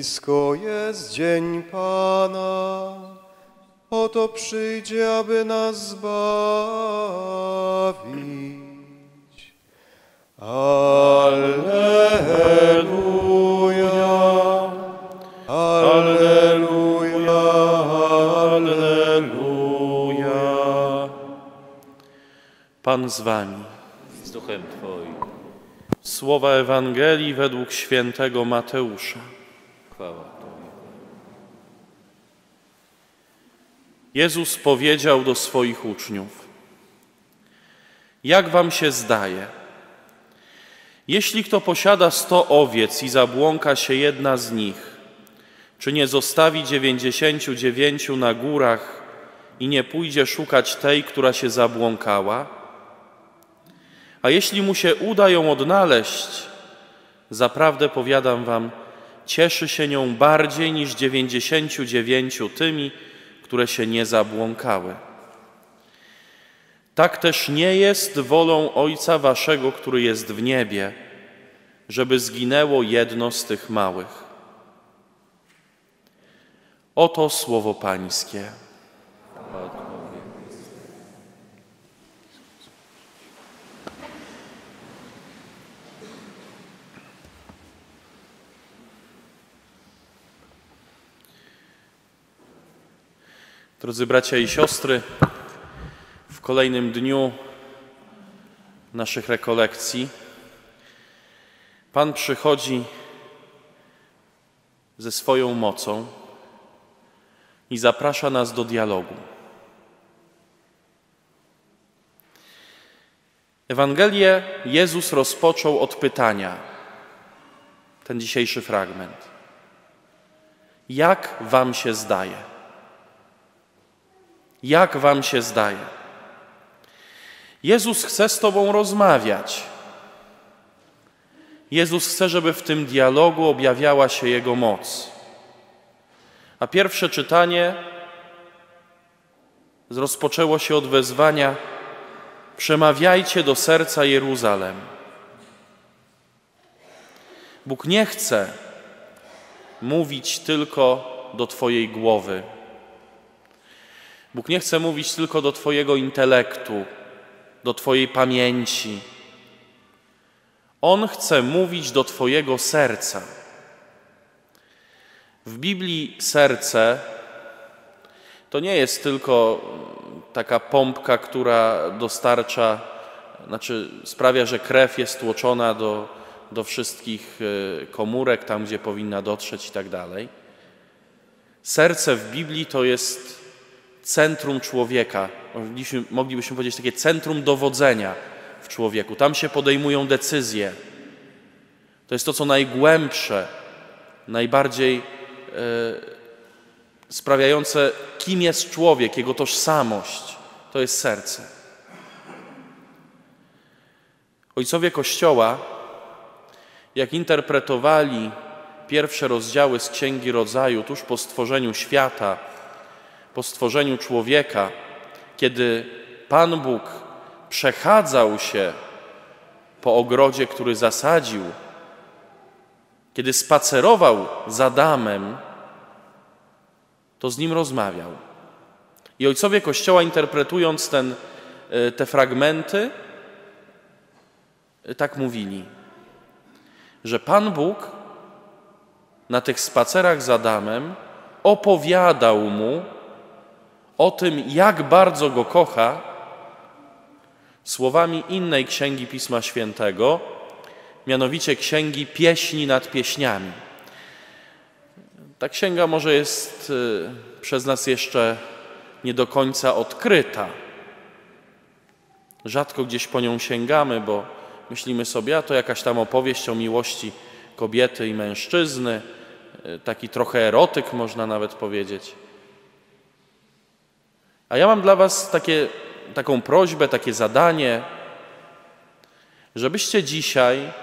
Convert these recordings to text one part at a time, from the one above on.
Blisko jest dzień Pana, oto przyjdzie, aby nas zbawić. Alleluja, alleluja, alleluja. Pan z wami. Z duchem Twoim. Słowa Ewangelii według świętego Mateusza. Chwała Tobie. Jezus powiedział do swoich uczniów: jak wam się zdaje? Jeśli kto posiada 100 owiec i zabłąka się jedna z nich, czy nie zostawi 99 na górach i nie pójdzie szukać tej, która się zabłąkała? A jeśli mu się uda ją odnaleźć, zaprawdę powiadam wam, cieszy się nią bardziej niż 99 tymi, które się nie zabłąkały. Tak też nie jest wolą Ojca waszego, który jest w niebie, żeby zginęło jedno z tych małych. Oto słowo Pańskie. Chwała Tobie. Drodzy bracia i siostry, w kolejnym dniu naszych rekolekcji Pan przychodzi ze swoją mocą i zaprasza nas do dialogu. Ewangelię Jezus rozpoczął od pytania, ten dzisiejszy fragment. Jak wam się zdaje? Jak wam się zdaje? Jezus chce z tobą rozmawiać. Jezus chce, żeby w tym dialogu objawiała się Jego moc. A pierwsze czytanie rozpoczęło się od wezwania: przemawiajcie do serca Jeruzalem. Bóg nie chce mówić tylko do twojej głowy. Bóg nie chce mówić tylko do twojego intelektu, do twojej pamięci. On chce mówić do twojego serca. W Biblii serce to nie jest tylko taka pompka, która dostarcza, sprawia, że krew jest tłoczona do wszystkich komórek, tam gdzie powinna dotrzeć i tak dalej. Serce w Biblii to jest centrum człowieka, moglibyśmy powiedzieć takie centrum dowodzenia w człowieku. Tam się podejmują decyzje. To jest to, co najgłębsze, najbardziej sprawiające, kim jest człowiek, jego tożsamość. To jest serce. Ojcowie Kościoła, jak interpretowali pierwsze rozdziały z Księgi Rodzaju tuż po stworzeniu świata, po stworzeniu człowieka, kiedy Pan Bóg przechadzał się po ogrodzie, który zasadził, kiedy spacerował z Adamem, to z nim rozmawiał. I ojcowie Kościoła, interpretując te fragmenty, tak mówili, że Pan Bóg na tych spacerach z Adamem opowiadał mu o tym, jak bardzo go kocha, słowami innej księgi Pisma Świętego, mianowicie księgi Pieśni nad Pieśniami. Ta księga może jest przez nas jeszcze nie do końca odkryta. Rzadko gdzieś po nią sięgamy, bo myślimy sobie, a to jakaś tam opowieść o miłości kobiety i mężczyzny, taki trochę erotyk, można nawet powiedzieć. A ja mam dla was taką prośbę, takie zadanie, żebyście dzisiaj,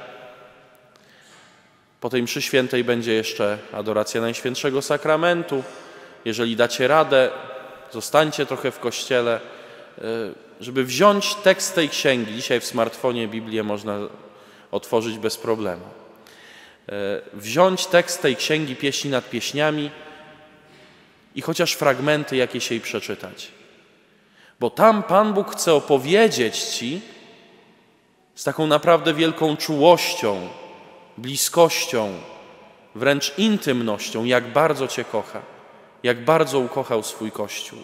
po tej mszy świętej będzie jeszcze adoracja Najświętszego Sakramentu. Jeżeli dacie radę, zostańcie trochę w kościele, żeby wziąć tekst tej księgi. Dzisiaj w smartfonie Biblię można otworzyć bez problemu. wziąć tekst tej Księgi Pieśni nad Pieśniami i chociaż fragmenty jakieś jej przeczytać. Bo tam Pan Bóg chce opowiedzieć Ci z taką naprawdę wielką czułością, bliskością, wręcz intymnością, jak bardzo Cię kocha, jak bardzo ukochał swój Kościół.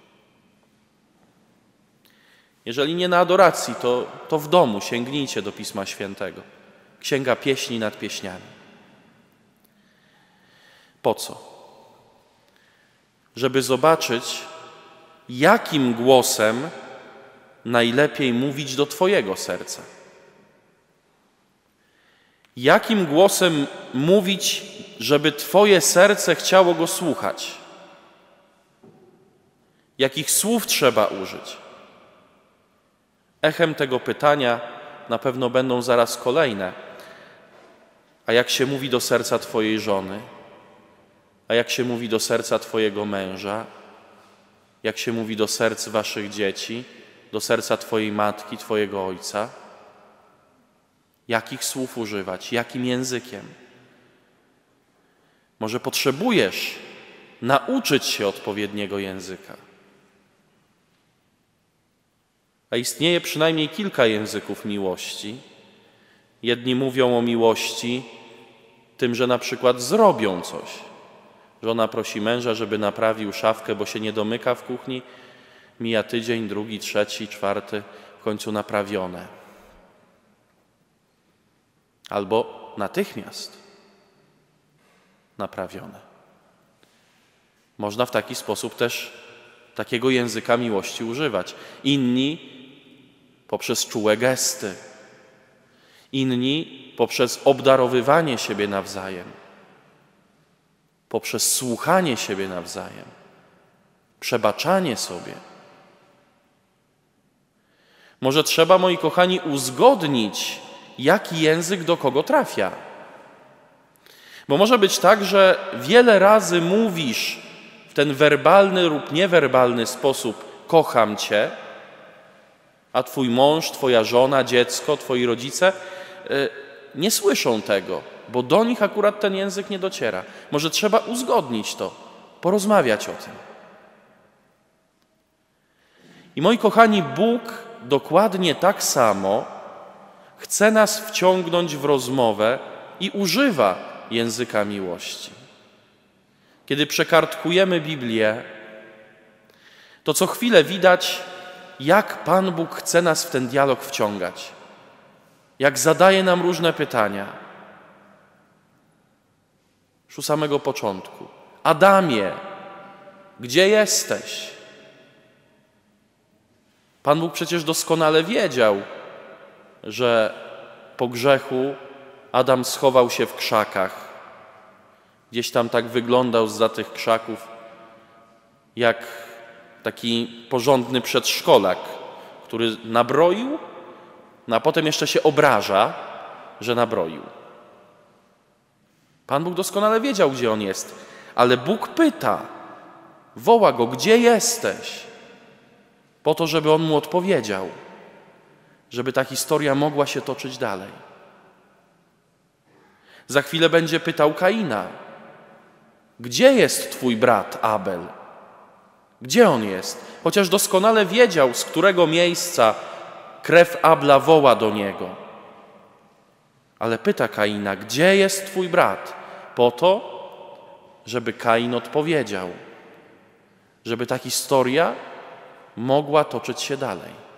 Jeżeli nie na adoracji, to w domu sięgnijcie do Pisma Świętego. Księga Pieśni nad Pieśniami. Po co? Żeby zobaczyć, jakim głosem najlepiej mówić do Twojego serca. Jakim głosem mówić, żeby Twoje serce chciało Go słuchać? Jakich słów trzeba użyć? Echem tego pytania na pewno będą zaraz kolejne. A jak się mówi do serca Twojej żony? A jak się mówi do serca Twojego męża? Jak się mówi do serc Waszych dzieci? Do serca Twojej matki, Twojego ojca? Jakich słów używać? Jakim językiem? Może potrzebujesz nauczyć się odpowiedniego języka. A istnieje przynajmniej kilka języków miłości. Jedni mówią o miłości tym, że na przykład zrobią coś. Żona prosi męża, żeby naprawił szafkę, bo się nie domyka w kuchni. Mija tydzień, drugi, trzeci, czwarty, w końcu naprawione. Albo natychmiast naprawione. Można w taki sposób też takiego języka miłości używać. Inni poprzez czułe gesty. Inni poprzez obdarowywanie siebie nawzajem. Poprzez słuchanie siebie nawzajem. Przebaczanie sobie. Może trzeba, moi kochani, uzgodnić, jaki język do kogo trafia. Bo może być tak, że wiele razy mówisz w ten werbalny lub niewerbalny sposób kocham Cię, a Twój mąż, Twoja żona, dziecko, Twoi rodzice nie słyszą tego, bo do nich akurat ten język nie dociera. Może trzeba uzgodnić to, porozmawiać o tym. I moi kochani, Bóg dokładnie tak samo chce nas wciągnąć w rozmowę i używa języka miłości. Kiedy przekartkujemy Biblię, to co chwilę widać, jak Pan Bóg chce nas w ten dialog wciągać. Jak zadaje nam różne pytania. Już u samego początku. Adamie, gdzie jesteś? Pan Bóg przecież doskonale wiedział, że po grzechu Adam schował się w krzakach. Gdzieś tam tak wyglądał zza tych krzaków, jak taki porządny przedszkolak, który nabroił, no a potem jeszcze się obraża, że nabroił. Pan Bóg doskonale wiedział, gdzie on jest, ale Bóg pyta, woła go, gdzie jesteś? Po to, żeby on mu odpowiedział, żeby ta historia mogła się toczyć dalej. Za chwilę będzie pytał Kaina, gdzie jest twój brat Abel? Gdzie on jest? Chociaż doskonale wiedział, z którego miejsca krew Abla woła do niego. Ale pyta Kaina, gdzie jest twój brat? Po to, żeby Kain odpowiedział. Żeby ta historia mogła toczyć się dalej.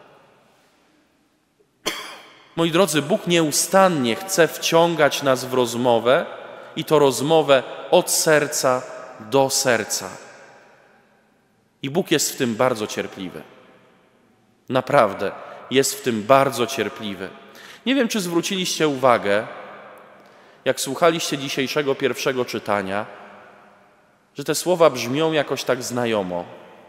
Moi drodzy, Bóg nieustannie chce wciągać nas w rozmowę i to rozmowę od serca do serca. I Bóg jest w tym bardzo cierpliwy. Naprawdę, jest w tym bardzo cierpliwy. Nie wiem, czy zwróciliście uwagę, jak słuchaliście dzisiejszego pierwszego czytania, że te słowa brzmią jakoś tak znajomo.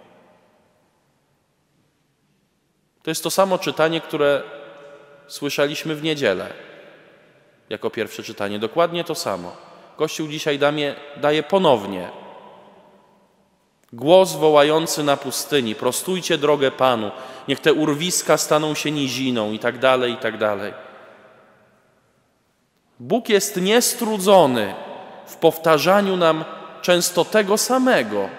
To jest to samo czytanie, które słyszeliśmy w niedzielę jako pierwsze czytanie. Dokładnie to samo. Kościół dzisiaj daje ponownie. Głos wołający na pustyni, prostujcie drogę Panu, niech te urwiska staną się niziną i tak dalej, i tak dalej. Bóg jest niestrudzony w powtarzaniu nam często tego samego.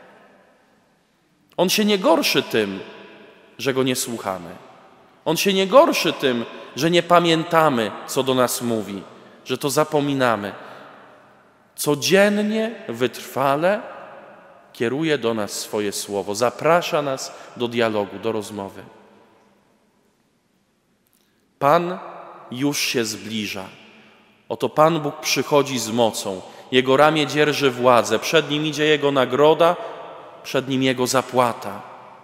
On się nie gorszy tym, że Go nie słuchamy. On się nie gorszy tym, że nie pamiętamy, co do nas mówi, że to zapominamy. Codziennie, wytrwale kieruje do nas swoje słowo, zaprasza nas do dialogu, do rozmowy. Pan już się zbliża. Oto Pan Bóg przychodzi z mocą. Jego ramię dzierży władzę. Przed Nim idzie Jego nagroda, przed Nim Jego zapłata.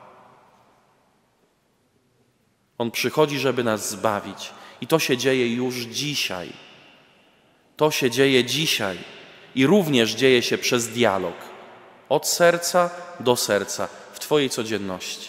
On przychodzi, żeby nas zbawić. I to się dzieje już dzisiaj. To się dzieje dzisiaj. I również dzieje się przez dialog. Od serca do serca, w Twojej codzienności.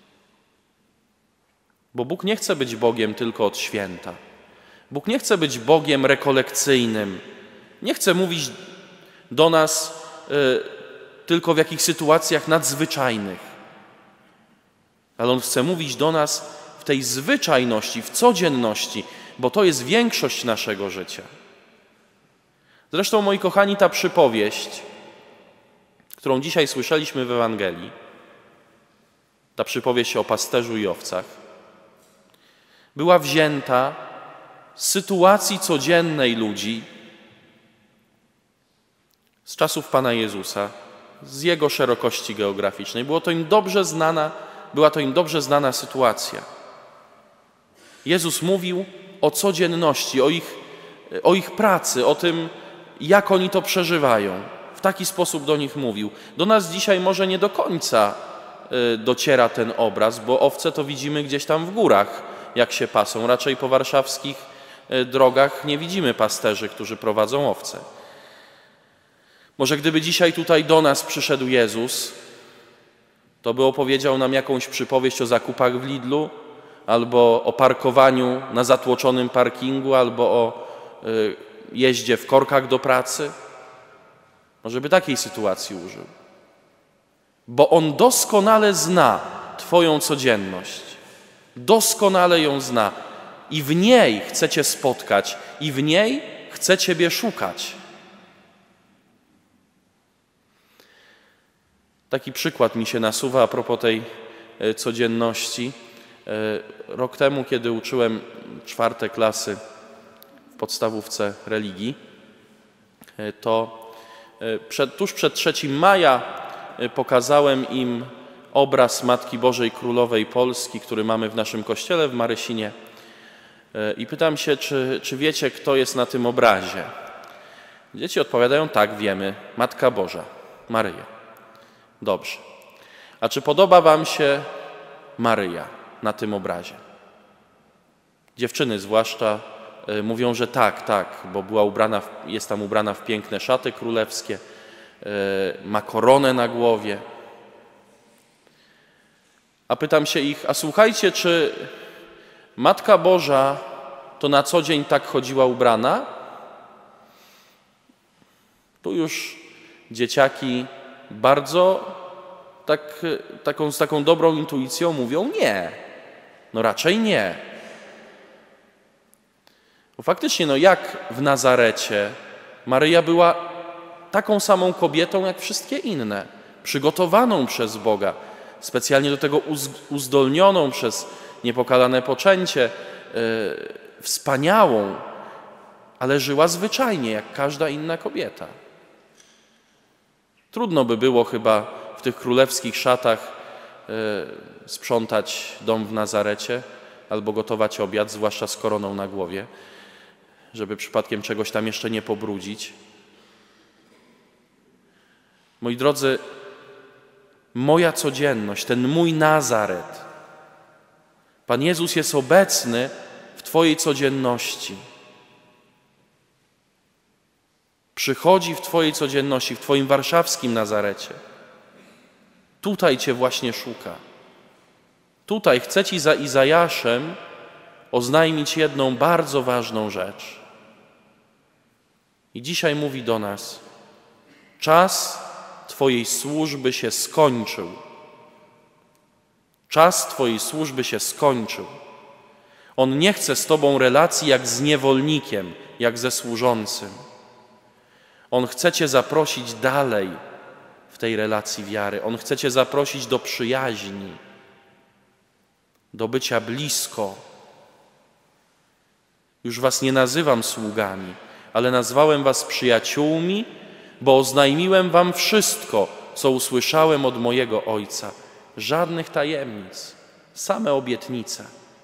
Bo Bóg nie chce być Bogiem tylko od święta. Bóg nie chce być Bogiem rekolekcyjnym. Nie chce mówić do nas tylko w jakichś sytuacjach nadzwyczajnych. Ale On chce mówić do nas w tej zwyczajności, w codzienności, bo to jest większość naszego życia. Zresztą, moi kochani, ta przypowieść, którą dzisiaj słyszeliśmy w Ewangelii, ta przypowieść o pasterzu i owcach, była wzięta z sytuacji codziennej ludzi z czasów Pana Jezusa, z Jego szerokości geograficznej. Była to im dobrze znana sytuacja. Jezus mówił o codzienności, o ich pracy, o tym, jak oni to przeżywają. W taki sposób do nich mówił. Do nas dzisiaj może nie do końca dociera ten obraz, bo owce to widzimy gdzieś tam w górach, jak się pasą. Raczej po warszawskich drogach nie widzimy pasterzy, którzy prowadzą owce. Może gdyby dzisiaj tutaj do nas przyszedł Jezus, to by opowiedział nam jakąś przypowieść o zakupach w Lidlu, albo o parkowaniu na zatłoczonym parkingu, albo o jeździe w korkach do pracy. Może by takiej sytuacji użył. Bo On doskonale zna Twoją codzienność. Doskonale ją zna. I w niej chce Cię spotkać. I w niej chce Ciebie szukać. Taki przykład mi się nasuwa a propos tej codzienności. Rok temu, kiedy uczyłem 4. klasy w podstawówce religii, to tuż przed 3 maja pokazałem im obraz Matki Bożej Królowej Polski, który mamy w naszym kościele w Marysinie. I pytam się, czy wiecie, kto jest na tym obrazie? Dzieci odpowiadają, tak, wiemy, Matka Boża, Maryja. Dobrze. A czy podoba wam się Maryja na tym obrazie? Dziewczyny zwłaszcza mówią, że tak, bo jest tam ubrana w piękne szaty królewskie, ma koronę na głowie. A pytam się ich, a słuchajcie, czy Matka Boża to na co dzień tak chodziła ubrana? Tu już dzieciaki bardzo z taką dobrą intuicją mówią nie. No raczej nie. Bo faktycznie, jak w Nazarecie Maryja była taką samą kobietą jak wszystkie inne, przygotowaną przez Boga, specjalnie do tego uzdolnioną przez niepokalane poczęcie, wspaniałą, ale żyła zwyczajnie, jak każda inna kobieta. Trudno by było chyba w tych królewskich szatach sprzątać dom w Nazarecie albo gotować obiad, zwłaszcza z koroną na głowie, żeby przypadkiem czegoś tam jeszcze nie pobrudzić. Moi drodzy, moja codzienność, ten mój Nazaret, Pan Jezus jest obecny w Twojej codzienności. Przychodzi w Twojej codzienności, w Twoim warszawskim Nazarecie. Tutaj Cię właśnie szuka. Tutaj chce Ci za Izajaszem oznajmić jedną bardzo ważną rzecz. I dzisiaj mówi do nas: czas Twojej służby się skończył. Czas Twojej służby się skończył. On nie chce z Tobą relacji jak z niewolnikiem, jak ze służącym. On chce Cię zaprosić dalej w tej relacji wiary. On chce Cię zaprosić do przyjaźni, do bycia blisko. Już was nie nazywam sługami, ale nazwałem was przyjaciółmi, bo oznajmiłem wam wszystko, co usłyszałem od mojego Ojca. Żadnych tajemnic, same obietnice.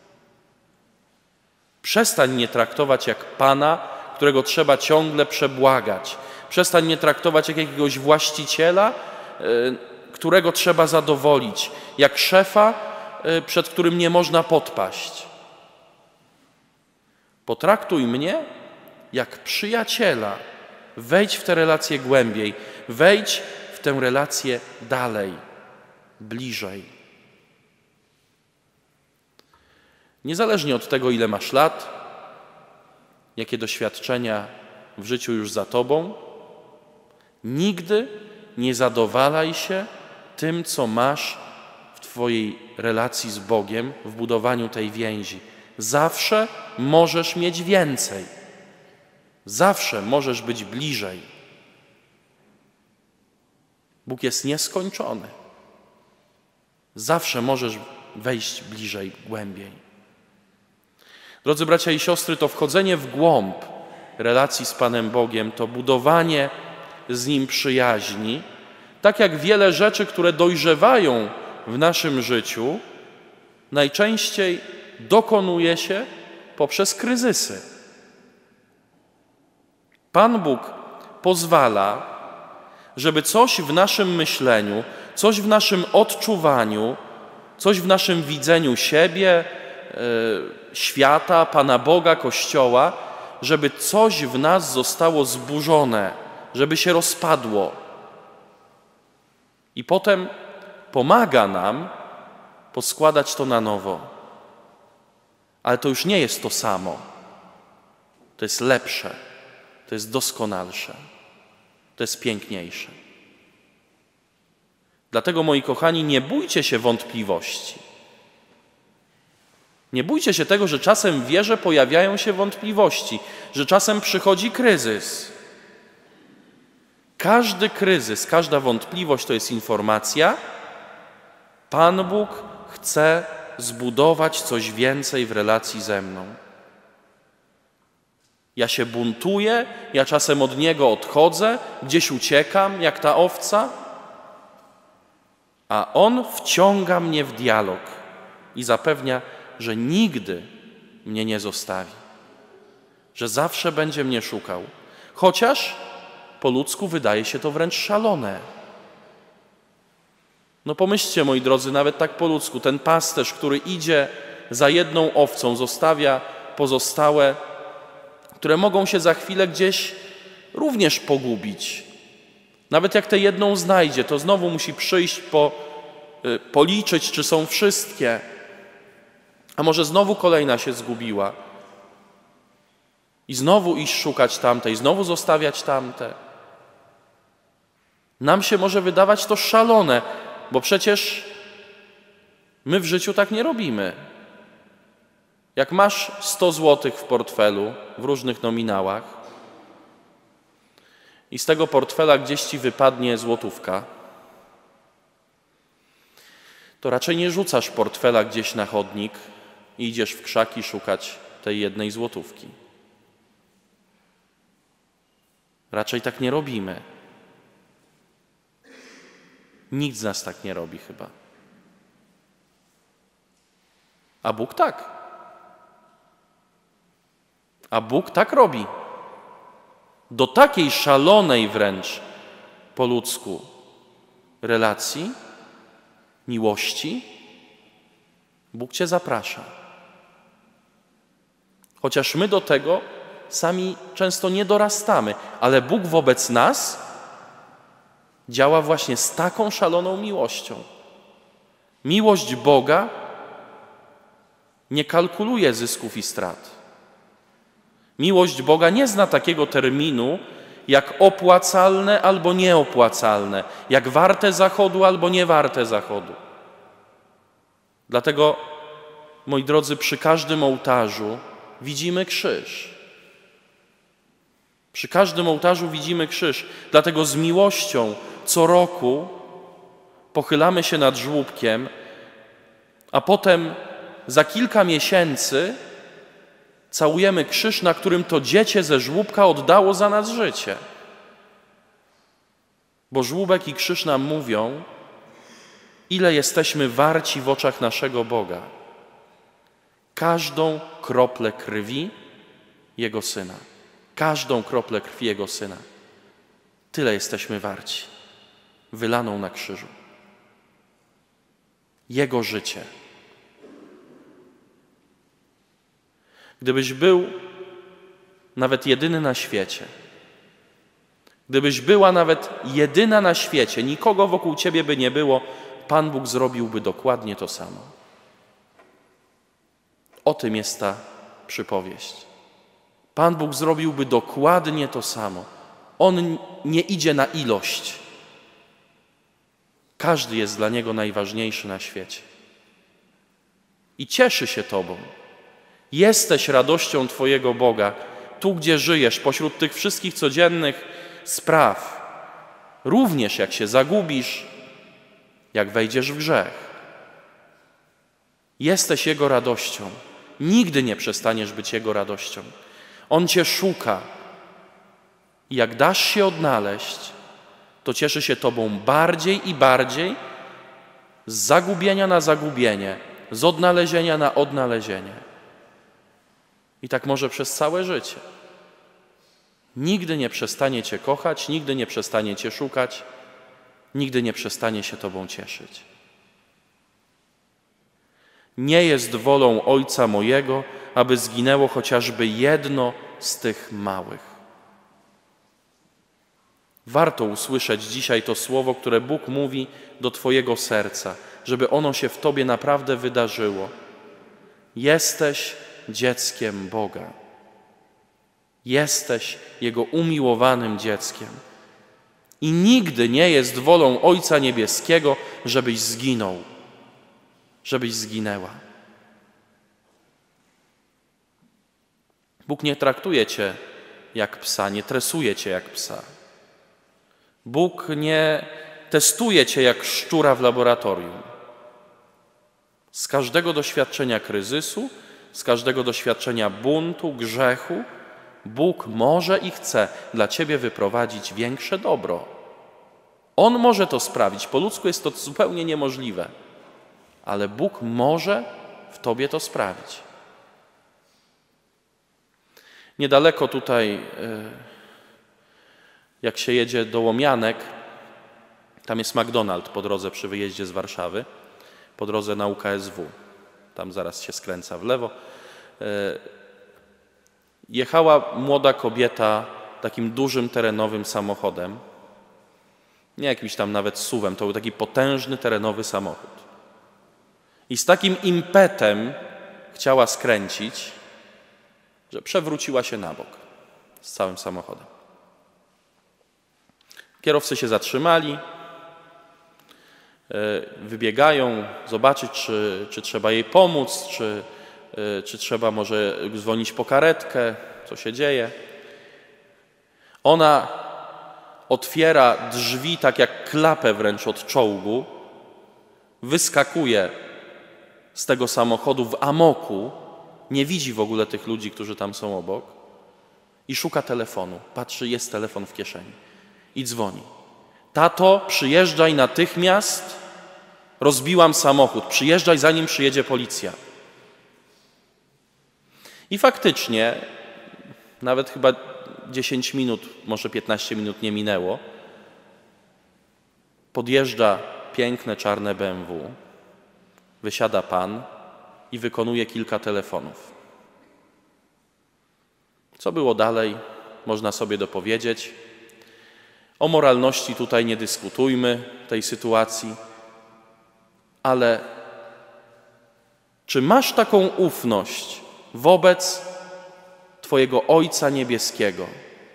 Przestań mnie traktować jak Pana, którego trzeba ciągle przebłagać. Przestań mnie traktować jak jakiegoś właściciela, którego trzeba zadowolić, jak szefa, przed którym nie można podpaść. Potraktuj mnie jak przyjaciela. Wejdź w tę relację głębiej, wejdź w tę relację dalej, bliżej. Niezależnie od tego, ile masz lat, jakie doświadczenia w życiu już za tobą, nigdy nie zadowalaj się tym, co masz w twojej relacji z Bogiem, w budowaniu tej więzi. Zawsze możesz mieć więcej. Zawsze możesz być bliżej. Bóg jest nieskończony. Zawsze możesz wejść bliżej, głębiej. Drodzy bracia i siostry, to wchodzenie w głąb relacji z Panem Bogiem, to budowanie z Nim przyjaźni, tak jak wiele rzeczy, które dojrzewają w naszym życiu, najczęściej dokonuje się poprzez kryzysy. Pan Bóg pozwala, żeby coś w naszym myśleniu, coś w naszym odczuwaniu, coś w naszym widzeniu siebie, świata, Pana Boga, Kościoła, żeby coś w nas zostało zburzone, żeby się rozpadło. I potem pomaga nam poskładać to na nowo. Ale to już nie jest to samo. To jest lepsze, to jest doskonalsze, to jest piękniejsze. Dlatego, moi kochani, nie bójcie się wątpliwości. Nie bójcie się tego, że czasem w wierze pojawiają się wątpliwości, że czasem przychodzi kryzys. Każdy kryzys, każda wątpliwość to jest informacja. Pan Bóg chce zbudować coś więcej w relacji ze mną. Ja się buntuję, ja czasem od Niego odchodzę, gdzieś uciekam, jak ta owca, a On wciąga mnie w dialog i zapewnia, że nigdy mnie nie zostawi, że zawsze będzie mnie szukał, chociaż po ludzku wydaje się to wręcz szalone. No pomyślcie, moi drodzy, nawet tak po ludzku, ten pasterz, który idzie za jedną owcą, zostawia pozostałe, które mogą się za chwilę gdzieś również pogubić. Nawet jak tę jedną znajdzie, to znowu musi przyjść, policzyć, czy są wszystkie. A może znowu kolejna się zgubiła. I znowu iść szukać tamtej, znowu zostawiać tamte. Nam się może wydawać to szalone, bo przecież my w życiu tak nie robimy. Jak masz 100 złotych w portfelu, w różnych nominałach i z tego portfela gdzieś ci wypadnie złotówka, to raczej nie rzucasz portfela gdzieś na chodnik i idziesz w krzaki szukać tej jednej złotówki. Raczej tak nie robimy. Nikt z nas tak nie robi chyba. A Bóg tak. A Bóg tak robi. Do takiej szalonej wręcz po ludzku relacji, miłości, Bóg cię zaprasza. Chociaż my do tego sami często nie dorastamy, ale Bóg wobec nas działa właśnie z taką szaloną miłością. Miłość Boga nie kalkuluje zysków i strat. Miłość Boga nie zna takiego terminu jak opłacalne albo nieopłacalne, jak warte zachodu albo nie warte zachodu. Dlatego moi drodzy, przy każdym ołtarzu widzimy krzyż. Przy każdym ołtarzu widzimy krzyż. Dlatego z miłością co roku pochylamy się nad żłóbkiem, a potem za kilka miesięcy całujemy krzyż, na którym to dziecię ze żłóbka oddało za nas życie. Bo żłóbek i krzyż nam mówią, ile jesteśmy warci w oczach naszego Boga. Każdą kroplę krwi Jego Syna. Każdą kroplę krwi Jego Syna. Tyle jesteśmy warci. Wylaną na krzyżu. Jego życie. Gdybyś był nawet jedyny na świecie, gdybyś była nawet jedyna na świecie, nikogo wokół ciebie by nie było, Pan Bóg zrobiłby dokładnie to samo. O tym jest ta przypowieść. Pan Bóg zrobiłby dokładnie to samo. On nie idzie na ilość. Każdy jest dla Niego najważniejszy na świecie. I cieszy się Tobą. Jesteś radością Twojego Boga, tu gdzie żyjesz, pośród tych wszystkich codziennych spraw. Również jak się zagubisz, jak wejdziesz w grzech. Jesteś Jego radością. Nigdy nie przestaniesz być Jego radością. On Cię szuka. I jak dasz się odnaleźć, to cieszy się Tobą bardziej i bardziej, z zagubienia na zagubienie, z odnalezienia na odnalezienie. I tak może przez całe życie. Nigdy nie przestanie Cię kochać, nigdy nie przestanie Cię szukać, nigdy nie przestanie się Tobą cieszyć. Nie jest wolą Ojca mojego, aby zginęło chociażby jedno z tych małych. Warto usłyszeć dzisiaj to słowo, które Bóg mówi do Twojego serca, żeby ono się w Tobie naprawdę wydarzyło. Jesteś dzieckiem Boga. Jesteś Jego umiłowanym dzieckiem. I nigdy nie jest wolą Ojca Niebieskiego, żebyś zginął, żebyś zginęła. Bóg nie traktuje Cię jak psa, nie tresuje Cię jak psa. Bóg nie testuje Cię jak szczura w laboratorium. Z każdego doświadczenia kryzysu, z każdego doświadczenia buntu, grzechu, Bóg może i chce dla Ciebie wyprowadzić większe dobro. On może to sprawić. Po ludzku jest to zupełnie niemożliwe. Ale Bóg może w Tobie to sprawić. Niedaleko tutaj, jak się jedzie do Łomianek, tam jest McDonald's po drodze przy wyjeździe z Warszawy, po drodze na UKSW. Tam zaraz się skręca w lewo. Jechała młoda kobieta takim dużym terenowym samochodem. Nie jakimś tam nawet SUV-em, to był taki potężny terenowy samochód. I z takim impetem chciała skręcić, że przewróciła się na bok z całym samochodem. Kierowcy się zatrzymali, wybiegają zobaczyć, czy trzeba jej pomóc, czy trzeba może dzwonić po karetkę, co się dzieje. Ona otwiera drzwi tak jak klapę wręcz od czołgu, wyskakuje z tego samochodu w amoku, nie widzi w ogóle tych ludzi, którzy tam są obok i szuka telefonu. Patrzy, jest telefon w kieszeni i dzwoni. Tato, przyjeżdżaj natychmiast, rozbiłam samochód, przyjeżdżaj zanim przyjedzie policja. I faktycznie, nawet chyba 10 minut, może 15 minut nie minęło, podjeżdża piękne czarne BMW, wysiada pan i wykonuje kilka telefonów. Co było dalej, można sobie dopowiedzieć. O moralności tutaj nie dyskutujmy tej sytuacji, ale czy masz taką ufność wobec Twojego Ojca Niebieskiego?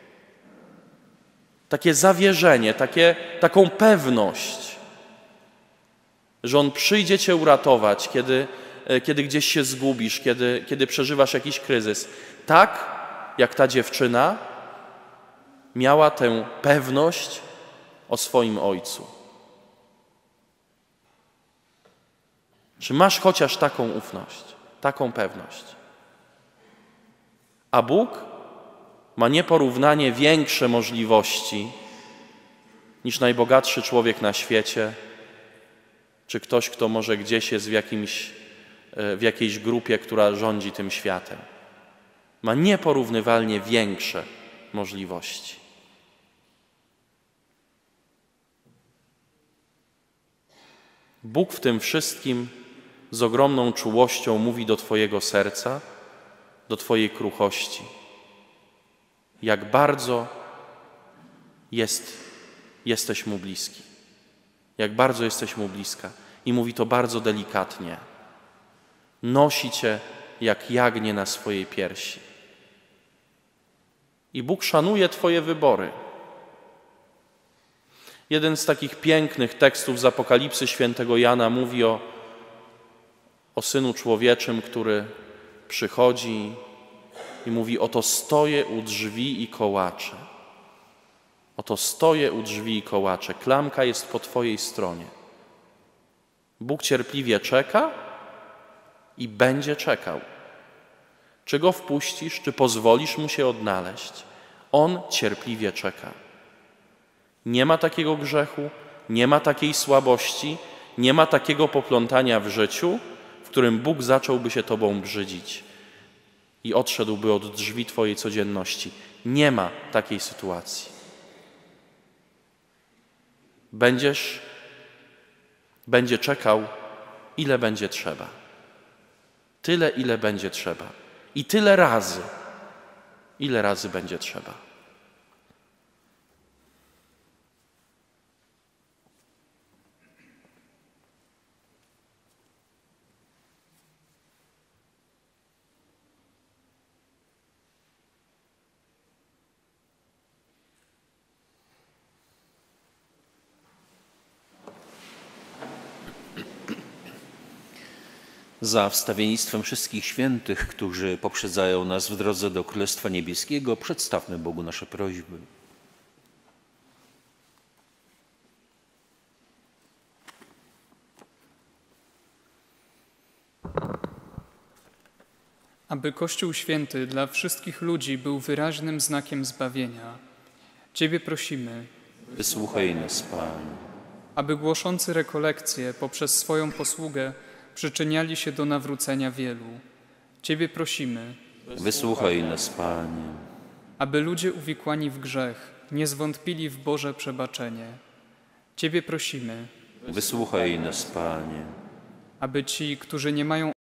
Takie zawierzenie, taką pewność, że On przyjdzie Cię uratować, kiedy kiedy gdzieś się zgubisz, kiedy przeżywasz jakiś kryzys. Tak jak ta dziewczyna miała tę pewność o swoim Ojcu. Czy masz chociaż taką ufność, taką pewność? A Bóg ma nieporównanie większe możliwości niż najbogatszy człowiek na świecie, czy ktoś, kto może gdzieś jest w jakiejś grupie, która rządzi tym światem. Ma nieporównywalnie większe możliwości. Bóg w tym wszystkim z ogromną czułością mówi do Twojego serca, do Twojej kruchości. Jak bardzo jesteś Mu bliski. Jak bardzo jesteś Mu bliska. I mówi to bardzo delikatnie. Nosi Cię jak jagnię na swojej piersi. I Bóg szanuje Twoje wybory. Jeden z takich pięknych tekstów z Apokalipsy świętego Jana mówi o Synu Człowieczym, który przychodzi i mówi: oto stoję u drzwi i kołaczę. Oto stoję u drzwi i kołaczę. Klamka jest po Twojej stronie. Bóg cierpliwie czeka i będzie czekał. Czy Go wpuścisz, czy pozwolisz Mu się odnaleźć? On cierpliwie czeka. Nie ma takiego grzechu, nie ma takiej słabości, nie ma takiego poplątania w życiu, w którym Bóg zacząłby się Tobą brzydzić i odszedłby od drzwi Twojej codzienności. Nie ma takiej sytuacji. Będzie czekał, ile będzie trzeba. Tyle, ile będzie trzeba. I tyle razy, ile razy będzie trzeba. Za wstawiennictwem wszystkich świętych, którzy poprzedzają nas w drodze do Królestwa Niebieskiego, przedstawmy Bogu nasze prośby. Aby Kościół Święty dla wszystkich ludzi był wyraźnym znakiem zbawienia. Ciebie prosimy, Wysłuchaj nas, Panie. aby głoszący rekolekcje poprzez swoją posługę przyczyniali się do nawrócenia wielu. Ciebie prosimy, Wysłuchaj nas, Panie. aby ludzie uwikłani w grzech nie zwątpili w Boże przebaczenie. Ciebie prosimy, Wysłuchaj nas, Panie. aby ci, którzy nie mają